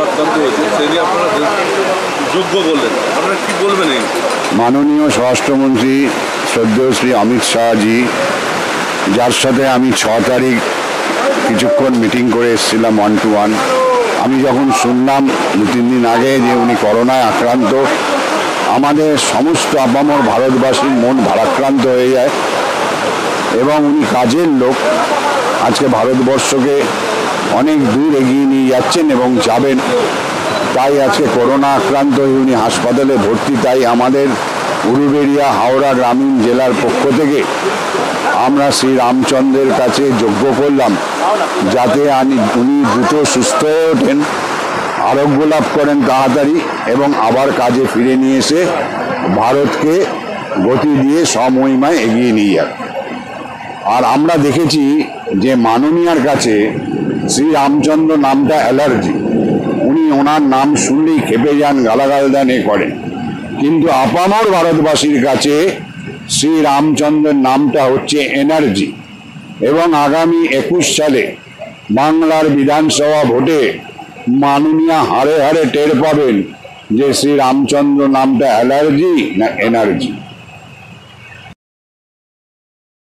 আক্রান্ত হয়েছে সেই নিয়ে আপনারা যোগ্য বললেন, আপনারা কি বলবেন? এই মাননীয় স্বরাষ্ট্রমন্ত্রী শ্রদ্ধেয় শ্রী অমিত শাহজি, যার সাথে আমি 6 তারিখ কিছুক্ষণ মিটিং করে এসেছিলাম 1 to 1, আমি যখন শুনলাম 2-3 দিন আগে যে উনি করোনায় আক্রান্ত, আমাদের সমস্ত আপামর ভারতবাসীর মন ভারাক্রান্ত হয়ে যায়। এবং উনি কাজের লোক, আজকে ভারতবর্ষকে অনেক দূর এগিয়ে নিয়ে যাচ্ছেন এবং যাবেন। তাই আজকে করোনা আক্রান্ত হয়ে উনি হাসপাতালে ভর্তি। তাই আমাদের উলুবেড়িয়া হাওড়া গ্রামীণ জেলার পক্ষ থেকে আমরা শ্রী রামচন্দ্রের কাছে যজ্ঞ করলাম যাতে উনি দ্রুত সুস্থ হয়ে ওঠেন, আরোগ্য লাভ করেন তাড়াতাড়ি এবং আবার কাজে ফিরে নিয়ে এসে ভারতকে গতি দিয়ে সমহিমায় এগিয়ে নিয়ে যান। আর আমরা দেখেছি যে মাননীয়ার কাছে শ্রী রামচন্দ্র নামটা অ্যালার্জি, উনি ওনার নাম শুনলেই খেপে যান, গালাগাল দেন, করেন। কিন্তু আপামর ভারতবাসীর কাছে শ্রী রামচন্দ্রের নামটা হচ্ছে এনার্জি। এবং আগামী 21 সালে বাংলার বিধানসভা ভোটে মাননীয়া হারে হারে টের পাবেন যে শ্রী রামচন্দ্র নামটা অ্যালার্জি না এনার্জি।